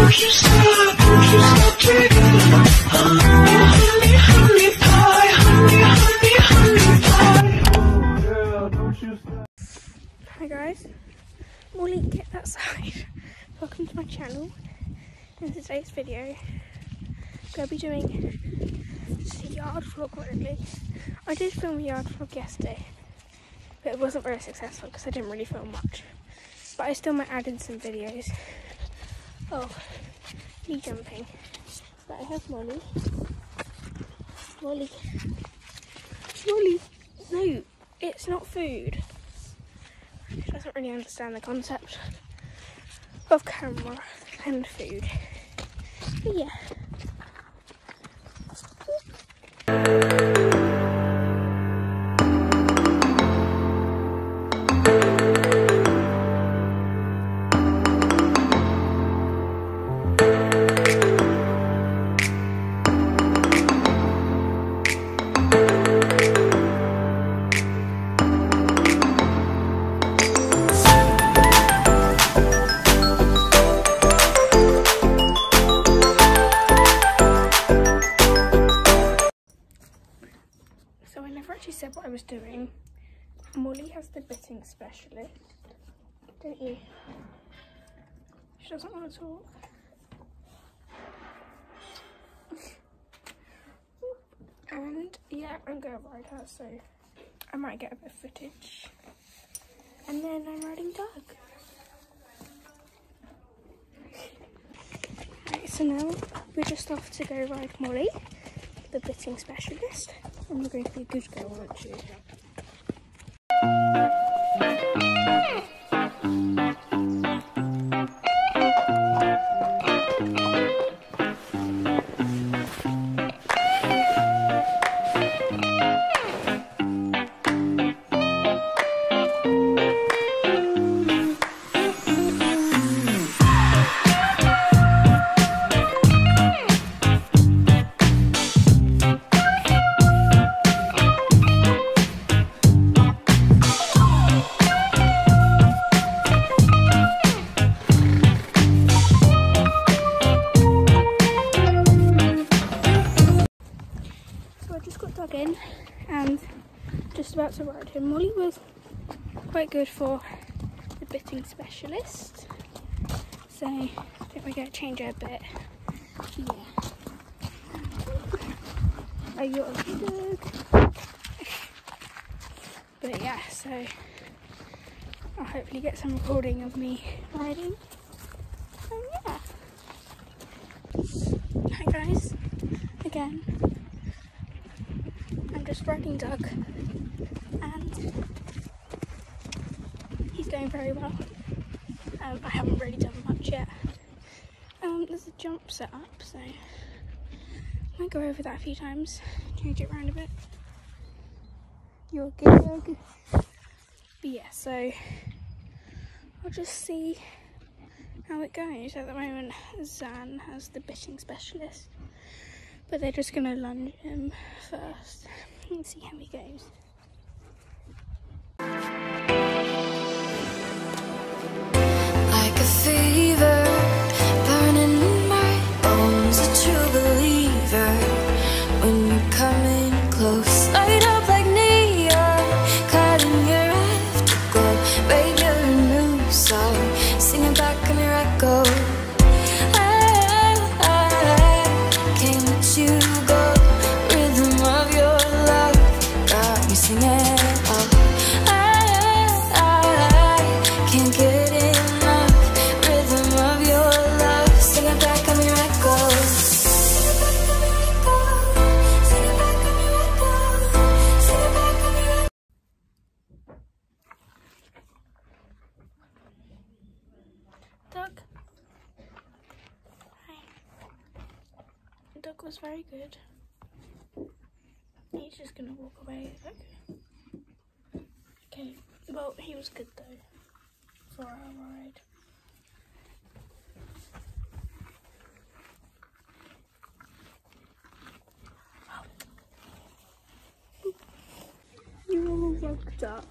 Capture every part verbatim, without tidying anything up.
Don't you stop, don't you stop dreaming. Honey, honey pie, honey, honey, honey pie. Girl, don't you stop. Hi guys, Molly, get that side. Welcome to my channel. In today's video, I'm going to be doing just a yard vlog really. I did film a yard vlog yesterday, but it wasn't very successful because I didn't really film much. But I still might add in some videos. Oh, me jumping. But I have Molly. Molly. Molly, no, it's not food. She doesn't really understand the concept of camera and food. But yeah. So I never actually said what I was doing. Molly has the bitting specialist, don't you? She doesn't want to talk. And yeah, I'm going to ride her, so I might get a bit of footage. And then I'm riding Doug. Right, so now we're just off to go ride Molly, the bitting specialist. And you're going to be a good girl, aren't you? In and just about to ride him. Molly was quite good for the bitting specialist, so I think we're going to change her a bit. Yeah. Are you good? But yeah, so I'll hopefully get some recording of me riding. So yeah. Hi guys, again. I'm just riding Doug and he's going very well. Um, I haven't really done much yet. Um, there's a jump set up, so I might go over that a few times, change it around a bit. You're good. But yeah, so I'll just see how it goes. At the moment, Zan has the bitting specialist, but they're just going to lunge him first and see how he goes. Like a fever, burning in my bones, a true believer. When you're coming close, light up like neon, caught in your afterglow. Baby, you're a new song, singing back on your echo. I, I can't let you go. Rhythm of your love got me singing. Oh, I, I can't get enough. Rhythm of your love, singing back on your echoes. Singing back on your echoes. Singing back on your echoes. Doug. Hi. Doug was very good. He's just gonna walk away. Okay. Okay. Well, he was good though for our ride. You all fucked up.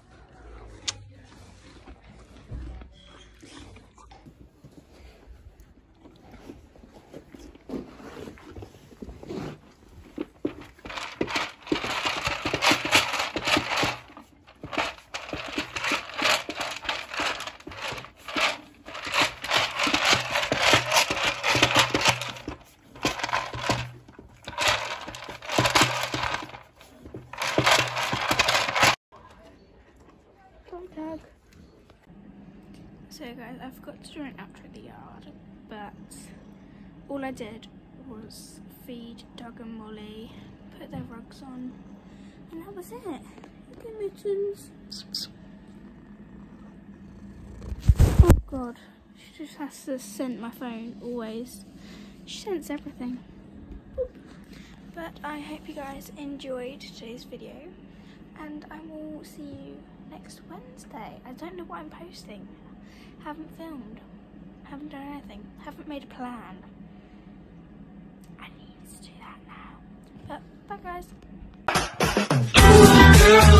forgot to do an outro of the yard, but all I did was feed Doug and Molly, put their rugs on, and that was it. Look at Mittens. Oh god, she just has to scent my phone always. She scents everything. But I hope you guys enjoyed today's video, and I will see you next Wednesday. I don't know what I'm posting. Haven't filmed. Haven't done anything. Haven't made a plan. I need to do that now. But bye guys.